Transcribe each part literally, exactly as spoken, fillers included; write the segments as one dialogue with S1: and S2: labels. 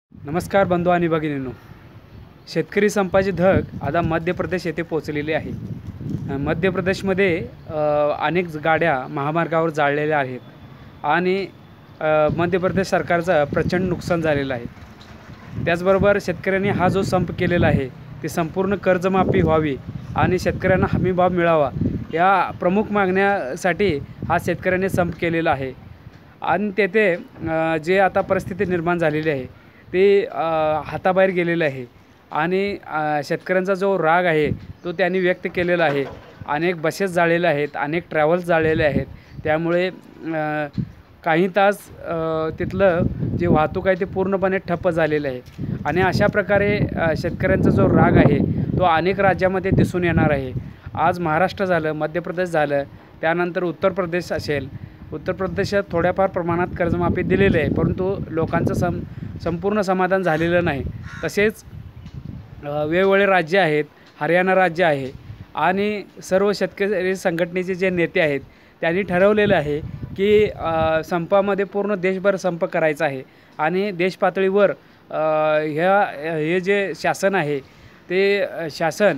S1: नमस्कार बंधू आणि भगिनींनो, शेतकरी संपाची धग आता मध्य प्रदेश येथे पोहोचलेली आहे. अ, मध्य प्रदेशमध्ये अ, अनेक ज- गाड्या महामार्गावर जाळलेल्या आहेत आणि अ, मध्य प्रदेश सरकारचं प्रचंड नुकसान झालेलं आहे. त्याचबरोबर शेतकऱ्यांनी हा जो संप केलेला आहे ते संपूर्ण कर्जमाफी व्हावी आणि शेतकऱ्यांना हमीभाव मिळावा या प्रमुख मागण्यासाठी हा शेतकऱ्यांनी संप केलेला आहे. आणि तेथे अ, जे आता परिस्थिती निर्माण झालेली आहे ते अ, हाताबाहेर गेलेलं आहे आणि अ, शेतकऱ्यांचा जो राग आहे तो त्यांनी व्यक्त केलेला आहे. अनेक बसेस जाळलेल्या आहेत, अनेक ट्रॅव्हल्स जाळलेले आहेत. त्यामुळे अ, काही तास अ, तिथलं जे वाहतूक आहे ते पूर्णपणे ठप्प झालेलं आहे आणि अशा प्रकारे अ, शेतकऱ्यांचा जो राग आहे तो अनेक राज्यामध्ये दिसून येणार आहे. आज महाराष्ट्र झालं, मध्य प्रदेश झालं, त्यानंतर उत्तर प्रदेश असेल. उत्तर प्रदेशात थोड्याफार प्रमाणात कर्जमाफी दिलेली आहे, परंतु लोकांचं सम संपूर्ण समाधान झालेलं नाही. तसेच अ, वेगवेगळे राज्य आहेत, हरियाणा राज्य आहे आणि सर्व शेतकरी संघटनेचे जे नेते आहेत त्यांनी ठरवलेलं आहे की अ, संपामध्ये पूर्ण देशभर संप करायचा आहे आणि देश पातळीवर अ, ह्या हे जे शासन आहे ते अ, शासन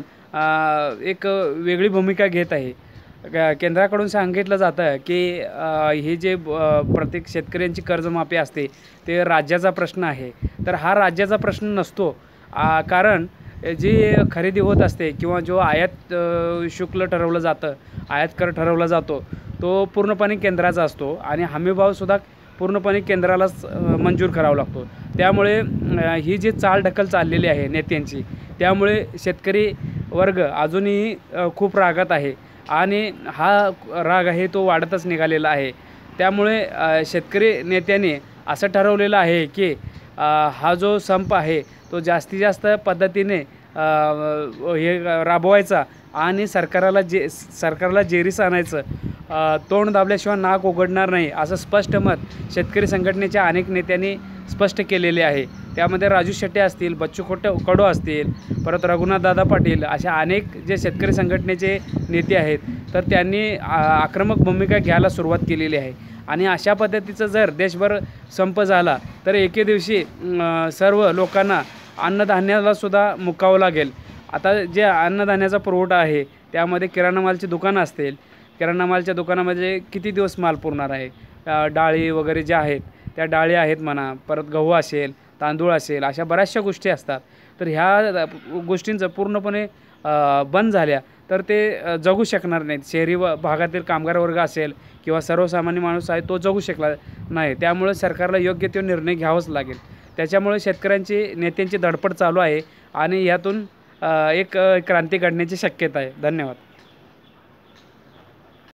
S1: अ, एक वेगळी भूमिका घेत आहे. क केंद्राकडून सांगितलं जातं की अ, हे जे ब प्रत्येक शेतकऱ्यांची कर्जमाफी असते ते राज्याचा प्रश्न आहे. तर हा राज्याचा प्रश्न नसतो. आ, कारण जी खरेदी होत असते किंवा जो आयात अ, शुल्क ठरवलं जातं, आयात कर ठरवला जातो, तो पूर्णपणे केंद्राचा असतो आणि हमीभावसुद्धा पूर्णपणे केंद्रालाच अ, मंजूर करावा लागतो. त्यामुळे अ, ही जी चालढकल चाललेली आहे नेत्यांची, त्यामुळे शेतकरी वर्ग अजूनही अ, खूप रागात आहे आणि हा राग आहे तो वाढतच निघालेला आहे. त्यामुळे अ, शेतकरी नेत्याने असं ठरवलेलं आहे की अ, हा जो संप आहे तो जास्तीत जास्त पद्धतीने अ, हे राबवायचा आणि सरकाराला जे सरकारला जेरीस आणायचं. अ, तोंड दाबल्याशिवाय नाक उघडणार नाही असं स्पष्ट मत शेतकरी संघटनेच्या अनेक नेत्यांनी स्पष्ट केलेले आहे. त्यामध्ये राजू शेट्टे असतील, बच्चू खोट कडू असतील, परत रघुनाथदादा पाटील अशा अनेक जे शेतकरी संघटनेचे नेते आहेत, तर त्यांनी आ आक्रमक भूमिका घ्यायला सुरुवात केलेली आहे आणि अशा पद्धतीचं जर देशभर संप झाला तर एके दिवशी अ, सर्व लोकांना अन्नधान्यालासुद्धा मुकावं लागेल. आता जे अन्नधान्याचा पुरवठा आहे त्यामध्ये किराणा मालाची दुकानं असतील, किराणा मालाच्या दुकानामध्ये किती दिवस माल पुरणार आहे. अ, डाळी वगैरे ज्या आहेत त्या डाळी आहेत म्हणा, परत गहू असेल, तांदूळ असेल, अशा बऱ्याचशा गोष्टी असतात. तर ह्या गोष्टींचं पूर्णपणे अ, बंद झाल्या तर ते अ, जगू शकणार नाहीत. शहरी व भागातील कामगार वर्ग असेल किंवा सर्वसामान्य माणूस आहे तो जगू शकला नाही. त्यामुळे सरकारला योग्य तो निर्णय घ्यावाच लागेल. त्याच्यामुळे शेतकऱ्यांची नेत्यांची धडपड चालू आहे आणि यातून अ, एक अ, क्रांती घडण्याची शक्यता आहे. धन्यवाद.